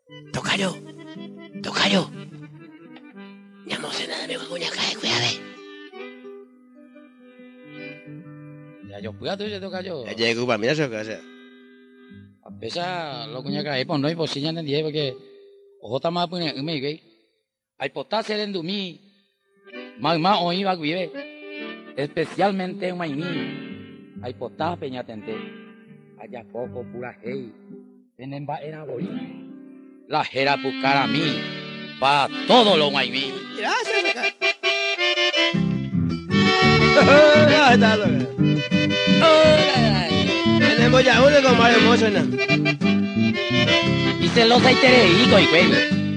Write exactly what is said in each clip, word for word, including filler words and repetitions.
Tocayo, tocayo. Llamo se nada me voy a caer, cuídate. Ya yo cuidado ese tocayo. Ya llego para mirar eso que hace. A pesar lo que cae por no y por si ya entendí porque ojo ta más pone me que. Hay potasio en dumi. Más más hoy va a vivir. Especialmente en Maimí. Hay potasio peña tente. Allá poco pura hey. Venen va era borí. La jera buscar a mí. Pa todo lo Maimí. Gracias. Tenemos ya uno con Mario Mozo, ¿no? Y se los hay tereico y güey.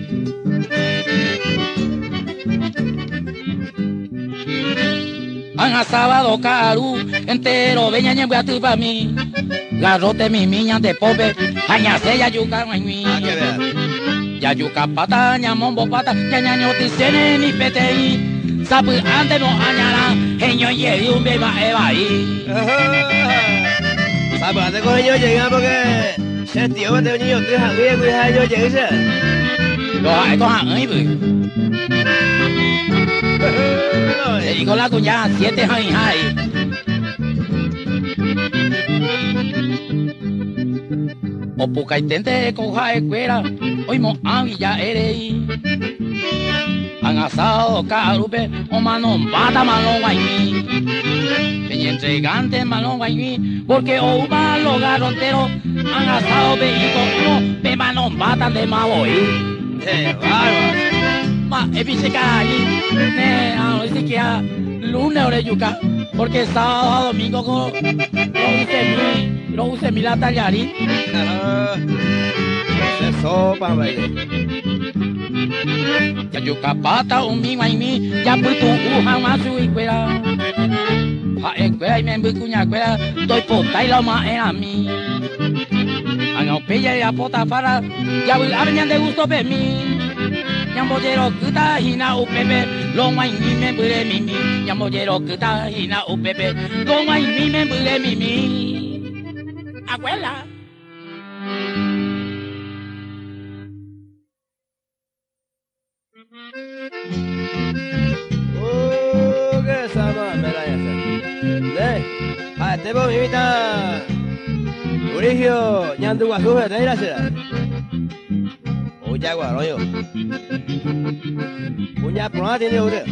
Han sábado caru entero veña ñe buatu pa mí. Garrote mi miña de pobre, aña se ya yuca Maimí. Ah, que vea. Ya yuca pata, ña mombo pata, ña ña ño tisene ni petei. Sapu ante no añara, genio y un beba eva ahí. Sapu ante con ellos llegan porque se tío de niño tres años y ellos llegan. Los estos años, pues. Le digo la cuñada, siete años ahí. O puca intente coja escuela, hoy mo ya eres. Han asado carupe, o manon bata malón guaymi. Peña entregante malón guaymi, porque o malo garrontero, han asado beito uno, pe manon bata de maboí. ¡Qué bárbaro! Ma, epice caí, ne, a no decir que a lunes ore yuca, porque sábado a domingo con lo use mi, lo use mi la tallarín. Se sopa, baile. Ya yuca pata un mi guaymi, ya pues tu uja más su escuela. Ha escuela y me embucuña escuela, doy pota y lo más era a mí. A no pilla y a pota para, ya voy a venir de gusto pe mí. Yamboyero kuta hina upepe, lo guaymi me bure mimi. Yamboyero kuta hina upepe, lo guaymi me bure mimi. Abuela. ¡Oh, qué sama! Me la ya sé. ¡A este por mi vida! Urigio, ñandu guasuje, ¿te irás a ser? Uya guaroyo. Uña prona tiene ure.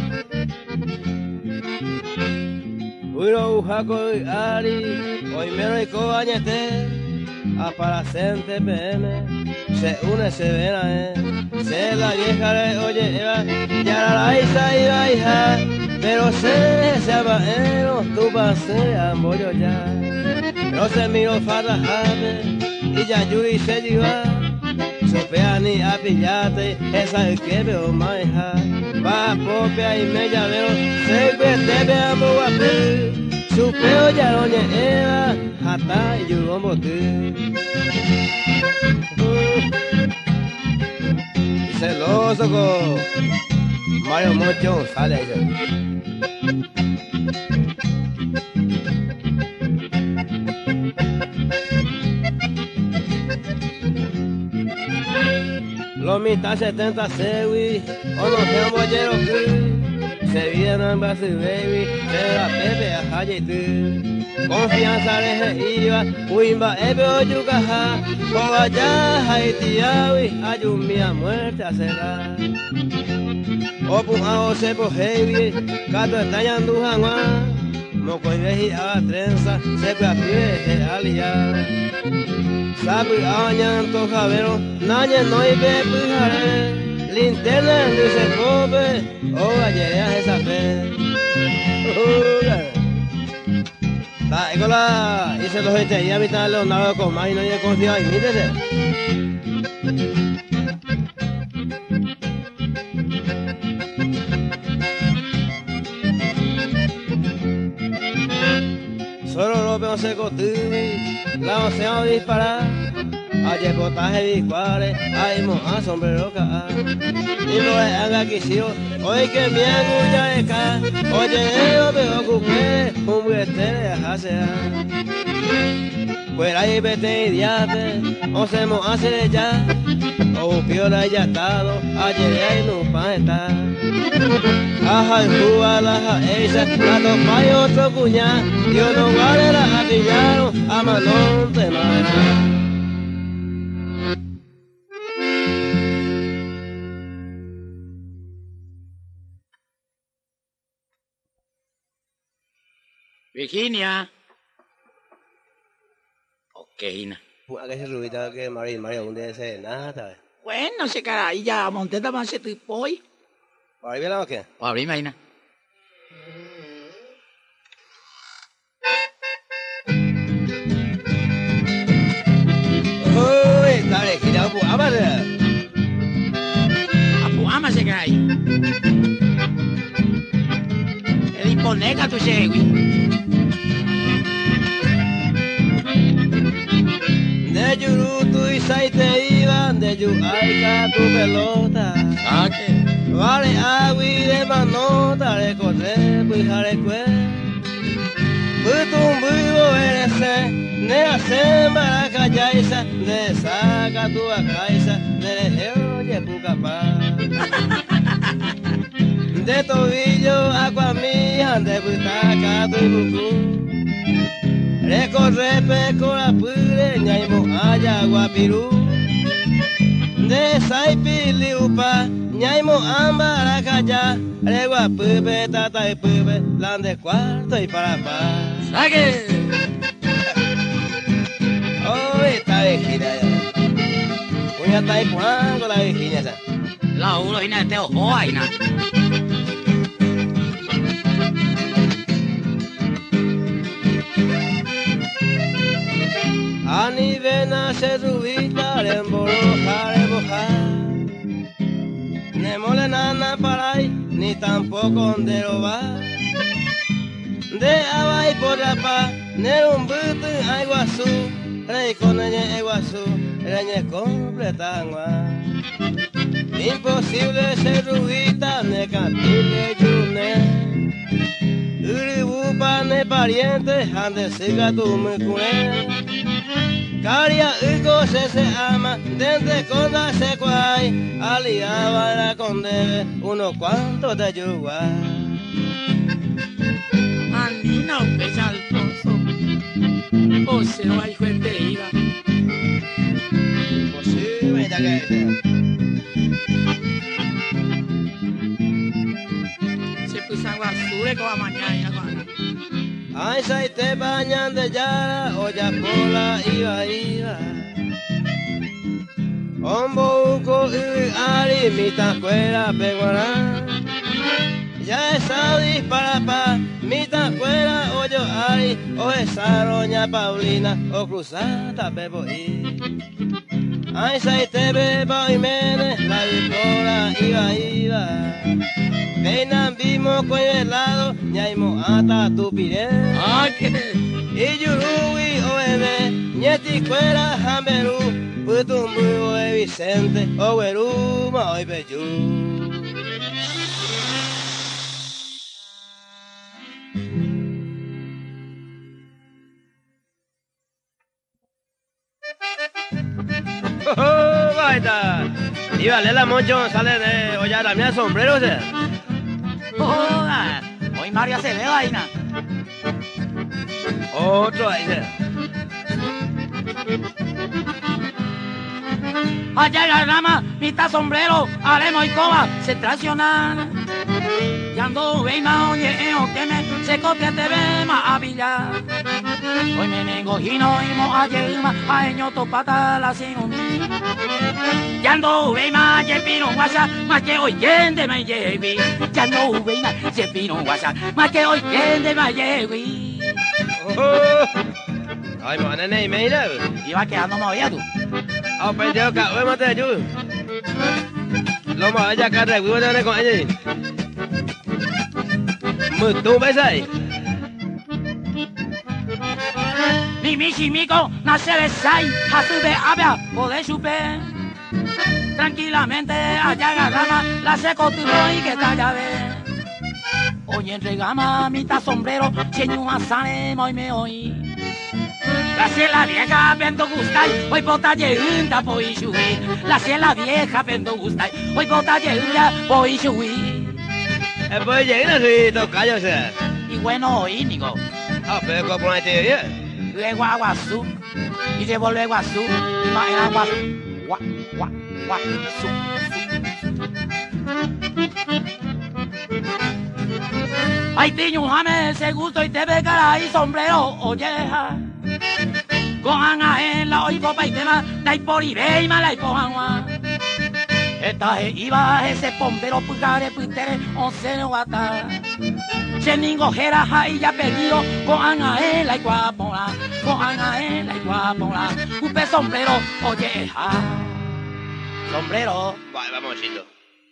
Uro ujaco ari, hoy mero y cobañete. Aparacente P M, se une, se ven a él. Se la vieja le oye, Eva, ya la isa iba hija. Pero se, se abaeros, tu pasea, mollo ya. Pero se miro farra ave, y ya yui se lleva. Sopea ni a pillarte, esa es que veo maija. Va popia y me llavero, se vete veamos guapi. Supeo ya doña Eva, hasta y yo como tú. Y celoso con Mario Mocho sale ahí. Los mitad setenta sewi, o no sean bolleros que se vienen base baby, se la pepe a calle tú. Confianza de iba, uimba ebe o yucaja, o allá haitiawi, ayumia muerte a cerrar. O pujao se po heavy, gato estallando janguá, moco y veji a la trenza, se pe a pie aliar. Sabe añan to javero, naña no y ve pujare, linterna en se pope, o galleras esa fe. Ta ecola, y se los gente y a mitad Leonardo con más y nadie confía y mírese. Solo lo veo se costube, la océano disparar. Ayer potaje discuare, ay moja sombrero ca. Y no le haga quisio, hoy que me angulla de ca. Oye, yo me ocupé, un buete hace. Fuera y vete y diate, o se mo hace ya. O viola ya estado, ayer y no pa está. Aja juga la esa, la topa y otro cuñá, yo no vale la atiñaron, a manón te mata. Virginia. Ok, Ina. Cái sự rủi ta cái Maria Maria un día se nada. Bueno, se caray, ya monté la base tu poi. ¿Para ver la qué? Para abrirme, Ina. Oh, está de gira, pues, amade. Apu ama se caray. El imponega tu segui. De Yurutu y Saite iban, de Yuaica tu pelota. Ah, ¿qué? Vale agui de manota, de correr, pues jarecue. Putum vivo eres, de la semba la callaisa, de saca tu acaisa, de lejeo y pucapá. De tobillo agua mía, de butaca tu bucú. Recorre peco la pure, ñaimo haya guapirú. De saipili upa, ñaimo amba la calla. Regua pupe, tata y pupe, lan de cuarto y para paz. ¡Saque! Oh, esta vejina ya. Uña está ahí jugando la vejina esa. La uno, Ina, te ojo, Ina. Ani vena se rubita, le emboloja, le boja. Ne mole nana para ahí, ni tampoco donde lo va. De abajo por la paz, ne un buto ay guasú, rey con ella ay guasú, reñe completa angua. Imposible ser rubita, ne cantile yune. Uribupa ne pariente, ande siga tu me cune. Caria Ico se se ama, desde Conda se cuay, aliaba la conde, unos cuantos de Uruguay. Anina, pesa Alfonso. O se no hay gente iba. Pues sí, mira que Se puso basura con la mañana. ay, se te bañan de yara, olla pola, iba, iba. Ombo, uco, y ari, mita, cuera, peguará. Ya esa dispara pa, mita, cuera, oyo, ari, o esa roña Paulina, o cruzata, bebo, y. Ay, se te beba y mene, la bipola, iba, iba. Peinan vimos con el helado, ñaimo hasta tu piré. Ah, ¿qué? Y yurui o bebé, ñeti cuera jamberú, putumbu o Vicente, o güerú, ma oi pechú. ¡Oh, baita! Y vale la mocho sale de olla la mía sombrero, o sea. Joda, hoy María se ve vaina. Otro ahí, sea. Allá en la rama, mitad sombrero, haremos y coba, se traicionan. Y ando veima, oye, o que me se copia te ve más avilla. Hoy me negojino y mo ayer más, a eño topata la sin un. Y ando veima, y pino guasa, más que hoy gente me lleve. Y ando veima, y pino guasa, más que hoy gente me lleve. Ay, mo nene, me mira. Iba quedando movida tú. Ao perdió cả với mà thế chú. Lo mà ra cả rèn với đây con gì? Mực tu bây giờ. Mi mi chimico nace de sai, a su de abia, poder supe. Tranquilamente allá agarrama, la seco tu y que está ya ve. Oye, entregama mitad sombrero, cheño asane, moi me oí. La ciela vieja vendo gustai, hoy bota llegunda poi shui. La ciela vieja vendo gustai, hoy bota llegunda poi shui. E poi llegando si tocayo se. Y bueno, Íñigo. Ah, pero como no te bien. Luego Aguazú, y llevo luego Aguazú, y más en Aguazú, gua, gua, gua, su, su. Ay, tiño, jame ese gusto y te ve cara y sombrero, oyeja. Cojan a él la oigo pa' y tema, dai por ibé y mala y pojanwa. Esta es iba ese pompero pugare putere, once no guata. Cheningo jera y ya perdido, cojan a él la iguapona, cojan a él la iguapona. Upe sombrero, oye, ja. Sombrero. Vale, vamos, chito.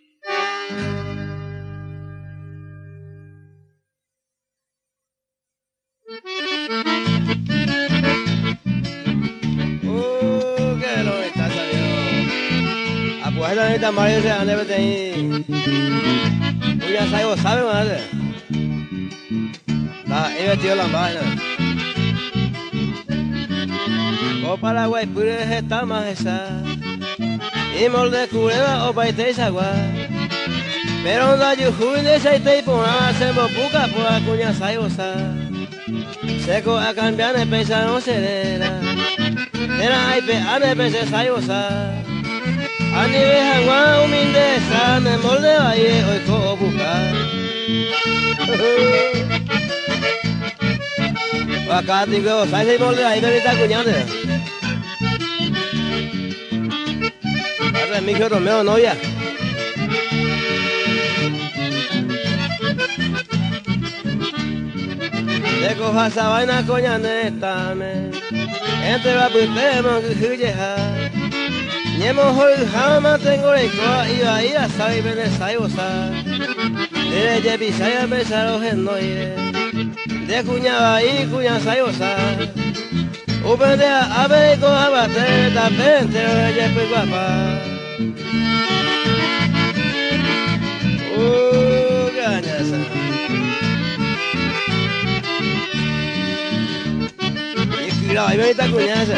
Uh, qué lo está saliendo. A pues esta neta Mario se ande vete ahí. Tú ya sabes, ¿sabes, madre? He vestido la vaina. O Paraguay puede estar más esa. Y molde cureva o paite sagua. Pero no hay un de ese tipo nada se me puca por la cuña saibosa. Seco a cambiar de pesa no se dera. Era hay pe ane pese saibosa. Ani veja gua humilde esa me molde valle hoy co buscar. Acá digo, ¿sabes si molde ahí me está cuñando? Ahora es mi hijo Romeo, novia. De coja esa vaina coña neta me. Entre va putemos que huyeja. Niemo hoy jamás tengo la coa y va a ir a saber ven esa y bosa. De je pisaya pesaro en noire. De cuñaba y cuña sayosa. Upende a ver con abate tapente de pe guapa. Uh, gañasa. Y cuidado, ahí ven esta cuñasa.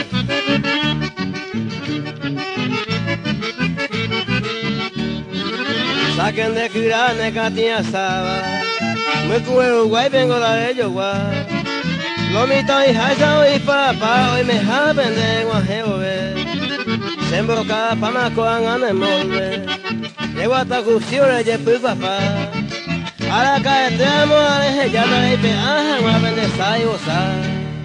Saquen de cuidado, necatia saba. Me cuero guay, vengo la de yo guay. Lo mito y jaisa y papá, hoy me jaben de guajeo ve. Sembro cada pama coan ane molde. Llego hasta cusiones de pu papá. Ahora caetemos a deje ya no hay peaja, guapen de sai gozar.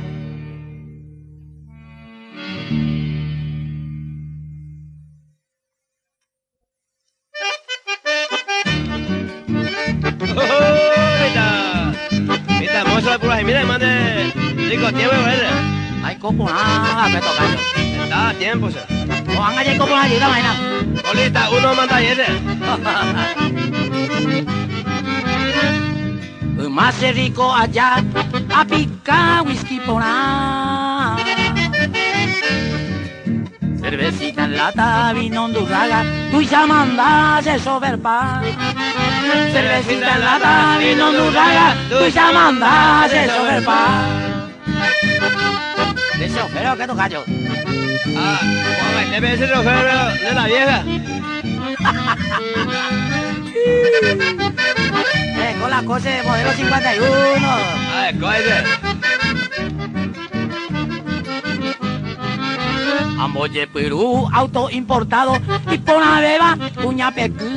Por ahí, mira, mande rico tiempo, ¿verdad? Hay como nada que tocar. Está a tiempo, ¿sí? O han allá como allí la vaina. Olita, uno manda ayer. Más rico allá, a picar whisky por ahí. Cervecita en lata, vino hondurraga, tú ya mandas eso ver pa. Cervecita en lata, vino hondurraga, tú ya mandas eso ver pa. Ese ojero que toca yo. Ah, Juan, debe ser el ojero de la vieja. Eh, con la cosa de modelo cincuenta y uno. A ver, coge. Amboye Perú, auto importado y por la beba, cuña pecu.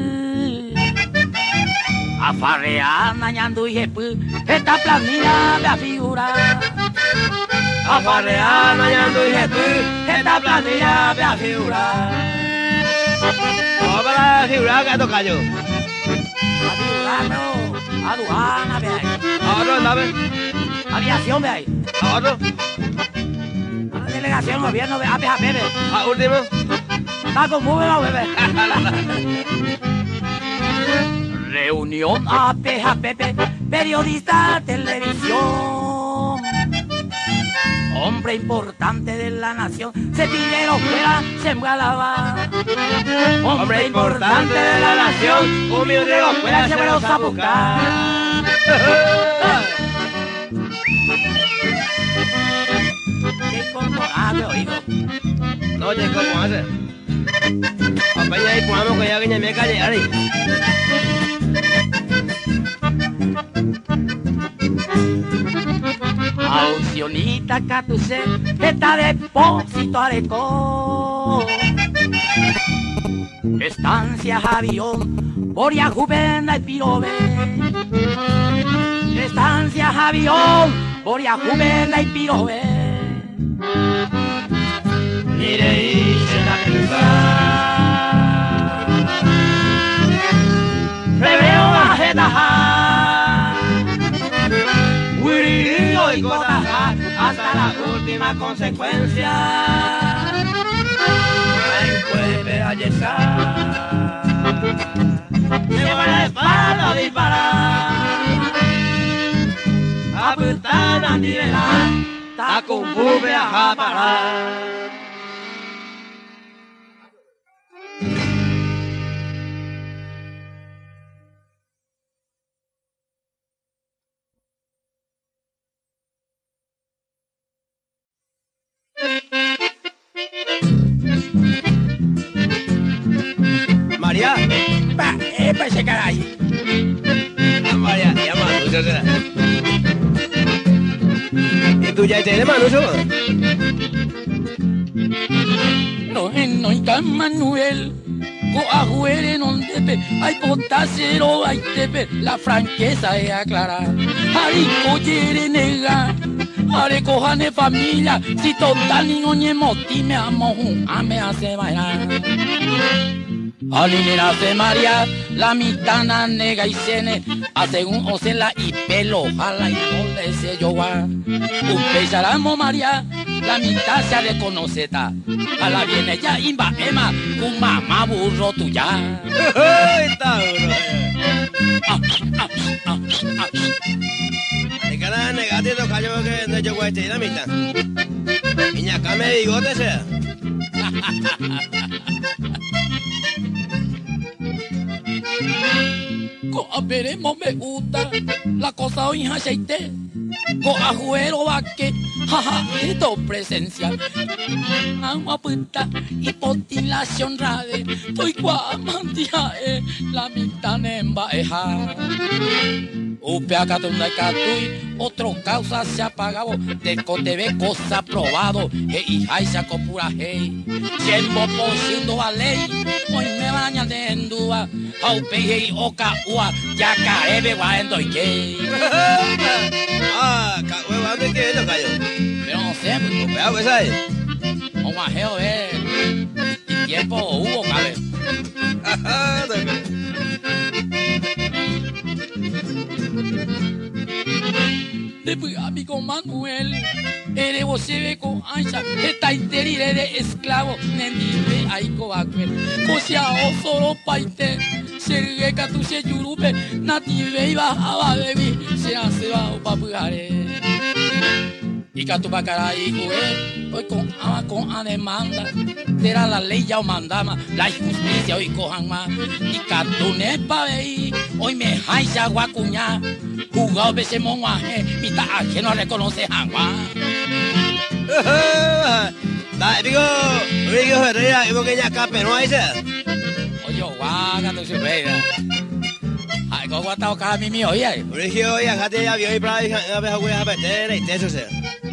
Afarrear, nañando y jepu, esta planilla me figura. Afarrear, nañando y jepu, esta planilla me figura. Vamos para la figura que toca yo. A figurar, no, aduana, ve ahí. Ahora, dame. Aviación, ve ahí. Ahora. Delegación, gobierno, A P J P. Ah, último. Está con bube, no, bebé. Reunión A P J P, periodista, televisión. Hombre importante de la nación, se pidieron fuera, se embalaba. Hombre importante de la nación, un millonero fuera, se fue a buscar. ¿Qué como hace oído? No, ya como hace. Apeña ahí ponemos que ya viene me calle ahí. Ausionita Catuse, esta depósito areco. Estancia Javión, Boria Juvena y Pirobe. Estancia Javión, Boria Juvena y Pirobe. Mire y se la cruzar. Febrero bajeta. Wiririo y cotaja hasta la última consecuencia. Puede ayesar. Se va la espalda a disparar. Apuntar a nivelar. Ta con bube a parar. María, Pa, epa ese caray. María, ya Manucho será. ¿Y tú ya tienes Manucho? No, no hay tan Manuel. Go a jugar en un tepe. Hay potasero, hay tepe. La franqueza es aclarar. Arico quiere negar. Are cojane familia. Si total ni no ni moti me amo. A me hace bailar. Alinera se María, la mitana nega y cene, a según Osela y pelo, jala y ponle ese yoga. Un pecharamo María, la mitad se reconoce ta. A la viene ya imba ema, un mamá burro tuya. Está duro. Ah, ah, ah, ah. El cara negativo cayó que no yo voy a estar la mitad. Y acá me bigote sea. Ko veremos me gusta la cosa hoy aceite. Ko ajuero va que jaja esto presencia. Agua puta hipotilación rade. Estoy guamantia eh la mitad nemba eja. Upea catunda catui, otro causa se ha apagado, del coteve cosa probado, e hija y saco pura hey. Siempo posiendo a ley, hoy me bañan de endúa, au peje y oca ua, ya caebe guaendo y que. Ah, huevo, ¿dónde que lo cayó? Pero no sé, pues, Vea, pues ahí. un majeo de y tiempo hubo, cabe. Después amigo Manuel, eres vos se ve con ancha, esta interire de esclavo, nendive aiko aquel, cosia o solo paite, sergueca tu se yurube, native iba a bebi, se hace bajo papugare. Y Catupacara y Juez, hoy con ama con a demanda, será la ley ya o mandama, la justicia hoy cojan más. Y Catune pa' veí, hoy me jaisa guacuñá, jugado bese monguaje, mitad que no reconoce jangua. Da, digo, digo, Herrera, digo que ya acá, pero no hay ese. Oye, guaca, tu surveira. Ay, go guatao cada mimi, oye. Digo, oye, acá te ya vio y para a ver, voy a meter y te eso sea.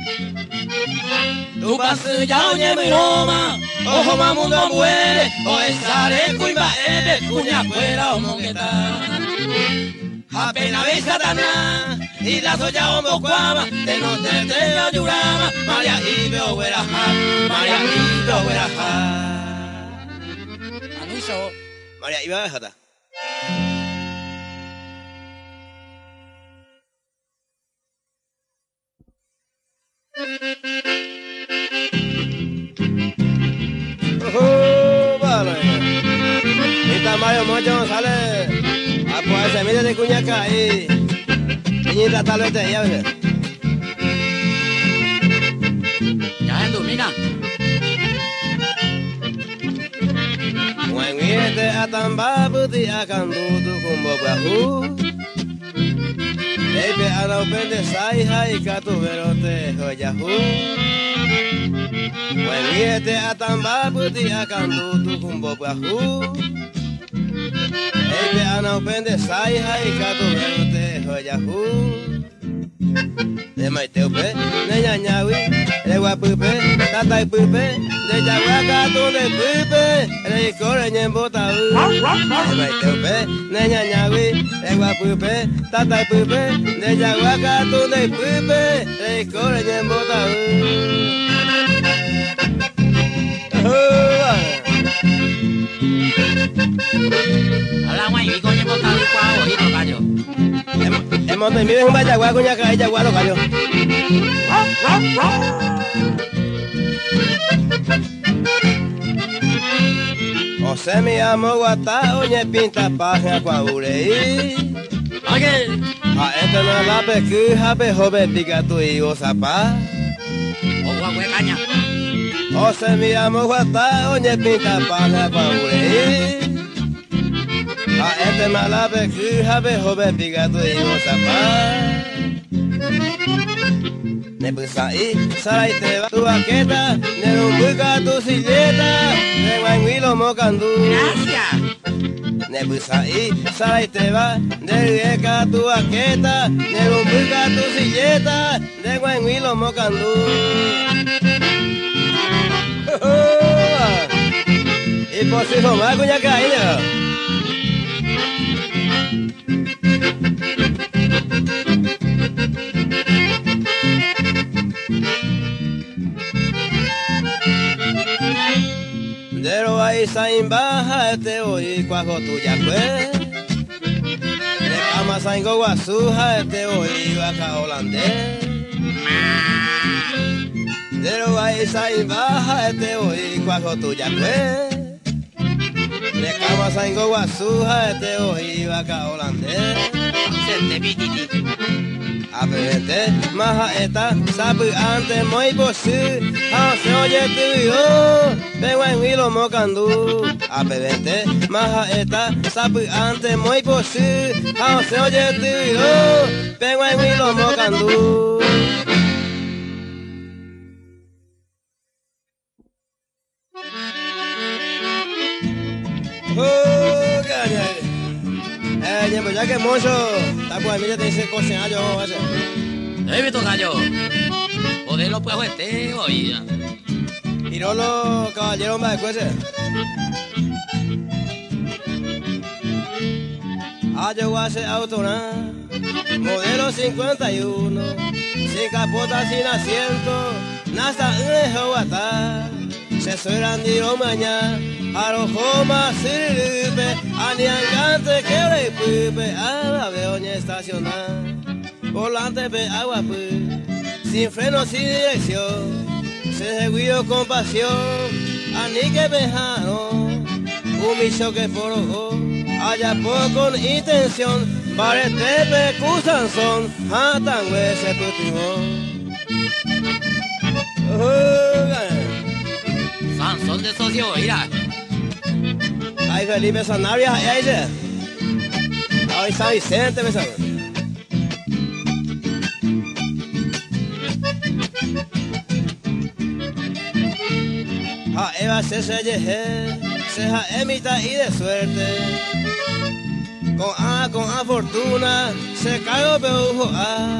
Tu paso ya oye mi Roma, ojo mamundo muere, o esare cuiba ebe, cuña fuera o mongueta. Apenas ve Satanás, y la soya homo cuama, de no te te ayurama, María y veo veraja, María y veo veraja. Anuncio. María, iba a dejar. Oh, vale. Esta Mario Mocho sale a pues semilla de cuñaca y niñita tal vez te llave. Ya en domina. When we te atamba puti akan dudu kumbo bahu. Ebe ana upende sai hai katu verote hoyahu. Wengete atamba puti akandu tu kumbo bahu. Ebe ana upende sai hai katu verote hoyahu. De mai teupe, de ñañawi, de guapupe, tatai pupe, de yaguaca tu de pupe, de corre ñembota. De mai teupe, de ñañawi, de guapupe, tatai pupe, de yaguaca tu de pupe, de corre ñembota. Hola, guay, y coño bota el cuau, y no gallo. Hemos tenido un bayagua con yaca y yaguaro gallo. Ose mi amo guata, oye pinta paja cuaurei. Oye, A este no la pequija, pejobe pica tu hijo zapa. o guagüe caña. Ose mi amo guata, oye pinta paja cuaurei. A este mala pequija, pejobe pica tu hijo zapa. Ne pusai, sarai te va tu baqueta, ne rumbuca tu silleta, ne guanguilo mocandú. Gracias. Ne pusai, sarai te va, ne rieca tu baqueta, ne rumbuca tu silleta, ne guanguilo mocandú. Y por si no más cuña caída. Dero ahí sain baja te oí cuajo tuya pues. De cama sain go guasuja te oí vaca holandés. Dero ahí sain baja te oí cuajo tuya pues. De cama sain go guasuja te oí vaca holandés. Sente pititi. A verte, maja esta, sabe antes muy posible, a se oye tu yo, vengo en hilo mocandú. A verte, maja esta, sabe antes muy posible, a se oye tu yo, vengo en hilo mocandú. Oh, caña. Eh, pues ya que mozo, está pues mira te dice cocinar yo vamos a hacer. Eh, Vito Gallo. Poder lo puedo este, oye. Y no los caballeros más después. Ah, yo voy a hacer autora, modelo cincuenta y uno, sin capota, sin asiento, nasta un jovata, se sueran de mañana. Arojoma, siripe, aniangante, quebre pupe, a la veoña estacional, volante pe agua pu, sin freno, sin dirección, se guió con pasión, anique pejano, un micho que foró, allá por con intención, barete pe cusanzón, jatan huese putimón. Sansón de socio, mira. Ay, Felipe Sanabria, ahí dice. Ay, San Vicente, me sabe. A Eva se se yeje, se ja emita y de suerte. Con A, con A fortuna, se cayó peujo A.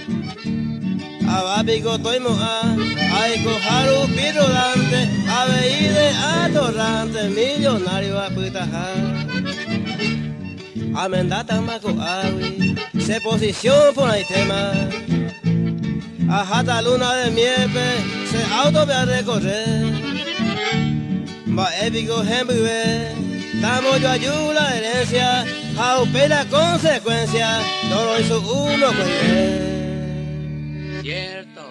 Abapico toy moa, ay cojaru pirodante, aveide atorrante, millonario a putajar. Amendata maco awi, se posición por ahí tema. Ajata luna de mieve, se auto ve a recorrer. Va épico jembuve, damos yo ayuda la herencia, aupe la consecuencia, todo hizo uno pues. Cierto.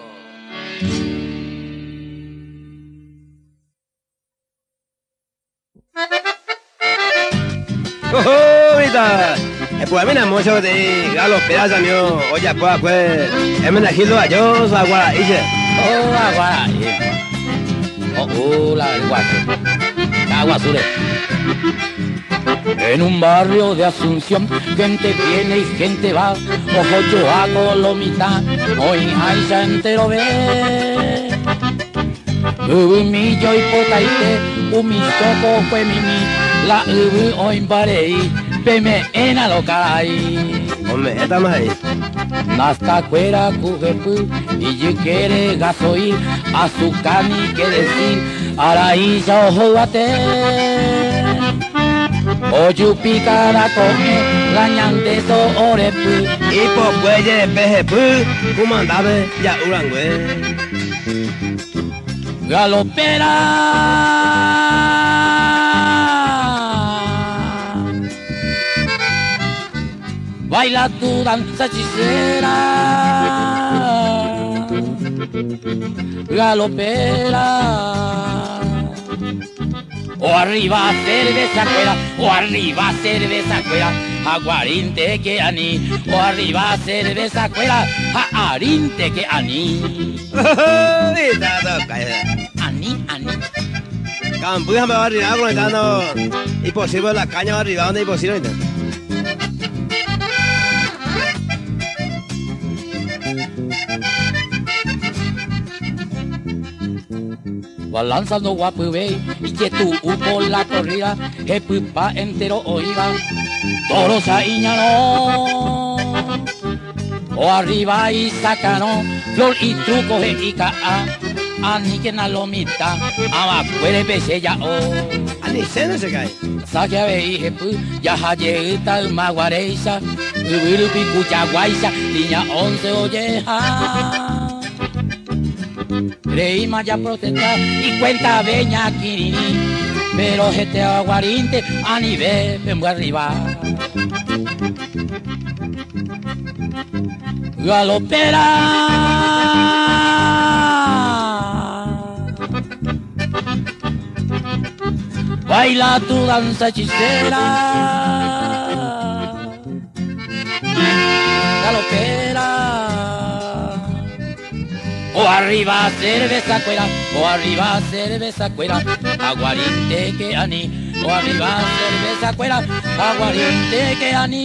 ¡Oh, mira! Pues mira, mucho de a los pedazos míos, oye, pues, pues, es menajito a yo, a Guaraíche. Oh, agua. Oh, oh, la guasu. Agua azul. En un barrio de Asunción, gente viene y gente va, ojo yo hago lo mitad, hoy hay ya entero ve. Ubu mi yo y potaite, umi soco fue mimi, la ubu hoy barei, peme en alocai. Hombre, esta más ahí. Nasta cuera cujepu, y yo quiere gasoil, azúcar ni que decir, araí ya ojo ate. Oyu picara come, la ñante so orepu. Y por cuelle de pejepu, cumandabe ya urangüe. Galopera. Baila tu danza hechicera. Galopera. O arriba cerveza cuera, o arriba cerveza cuera, aguarinte que ani, o arriba cerveza cuera, a arinte que ani. Ani, ani. Campuja me va arriba conectando. Imposible la caña va arriba, donde imposible. Va lanzando guapo ve y que tú por la corrida, que pupa entero oiga, toros a iñano. O arriba y sacano, flor y truco de ica a, ani que na lomita, ama puede pese ya o. Ani se no se cae. Saque a ver, jepu, ya jayeta, maguareisa, ubirupi cuchaguaisa, niña once olleja. Creí ya protestar y cuenta veña quirini, pero este aguarinte a nivel vengo arriba. Galopera. Baila tu danza hechicera. Galopera. O arriba cerveza cuera, o arriba cerveza cuera, aguarinte que ani, o arriba cerveza cuera, aguarinte que ani.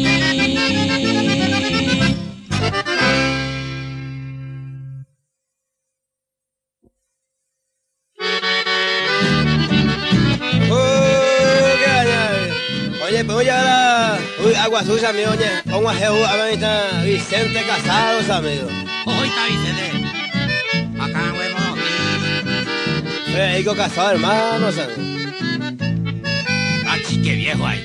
Oh, qué genial. Oye, pues ya la uy, agua sucia, mi oye, pongo a Jesús, a ver, está Vicente Casados, amigo. Hoy está Vicente. Acá huevo aquí. Federico Casado, hermano, ¿sabes? Achi, qué viejo hay.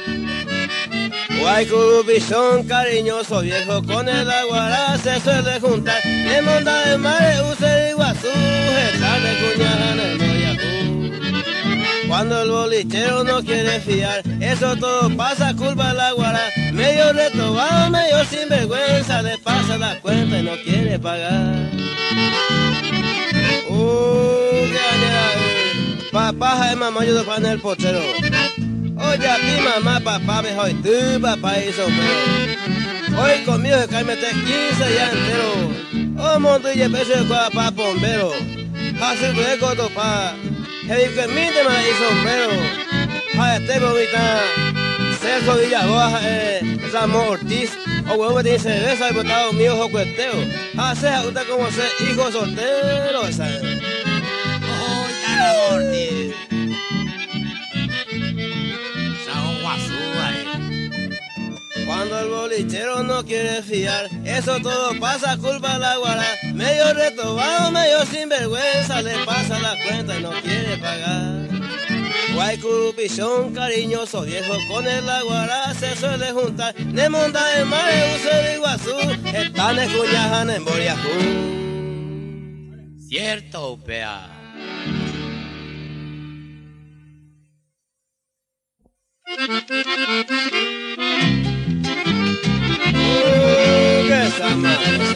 Guaycurupizón cariñoso viejo, con el aguará se suele juntar. De monda de mare, use iguazú, jetar de cuñada en el Boyacú. Cuando el bolichero no quiere fiar, eso todo pasa culpa del aguará. Medio retobado, medio sinvergüenza, le pasa la cuenta y no quiere pagar. Uh, qué añade. Papá, es mamá, yo te pan el pochero. Oye, a ti mamá, papá, mejor y tú, papá y sombrero. Hoy conmigo se cae meter quince ya entero. Oh, montilla, peso de cuadra pa' bombero. Así que coto pa. Que que minte me y sombrero. A este bobita. Celso Villaboa, eh, Ramón Ortiz. O huevo que tiene cerveza y botado mío ojo cueteo. Hace a usted como ser hijo soltero, ¿sabes? Oh, Ramón Ortiz. Cuando el bolichero no quiere fiar, eso todo pasa culpa de la guará. Medio retobado, medio sinvergüenza, le pasa la cuenta y no quiere pagar. Guaycurupizón cariñoso viejo, con el aguará se suele juntar. De monda de mare, use de Iguazú, están escuñajan en Boriajú. Cierto, Upea. Uh, qué sama,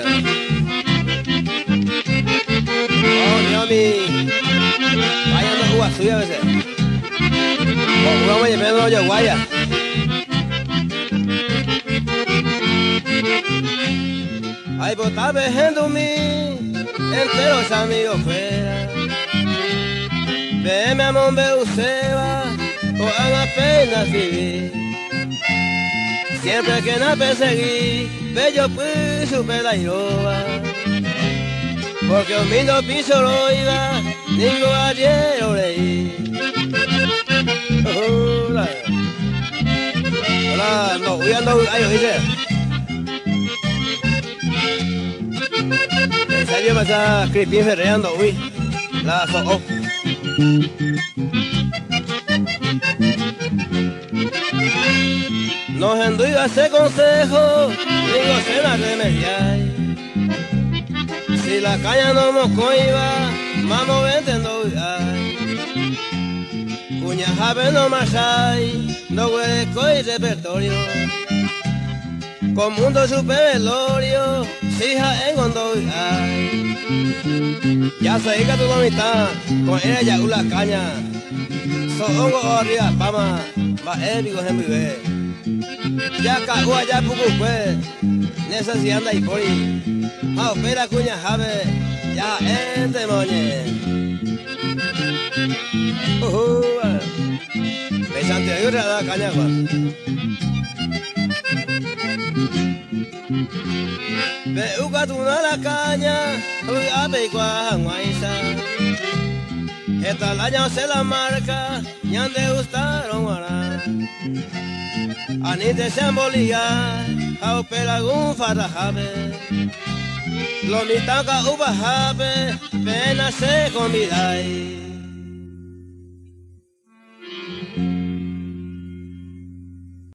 oh, Dios mío. Vaya no Iguazú a veces. Oh, vamos a llevar a los guaya. Ay, pues está vejendo mi enteros amigos fuera. Ve mi amor, ve usted va, o haga pena vivir. Siempre que la perseguí, bello pues supe la iroba. Porque un mismo piso lo iba, ningún ayer lo leí. Hola, hola, no, voy a andar, ay, oíste. En serio me está Crispín ferreando, uy, la so, oh. Nos enduiga ese consejo, digo se la remediar. Si la caña no nos coiba, mano vente no hay. Cuña jave no más hay, no huele coi repertorio. Con mundo super velorio, hija en hondo hay. Ya se diga tu mitad, con ella una caña. So hongo arriba, pama, va épico en vive. Ya cagó allá poco pues, necesidad de ir por ahí. Ah, opera cuña jave, ya ente moñe. Uh, pesante ayuda a la caña, Juan. Ve uga tu na la caña, uy ape kwa guaisa. Esta laña se la marca, ñande gustaron guará. Anite se ambolía, a opera gun farajabe. Lo mitaka uba jabe, pena se convidai.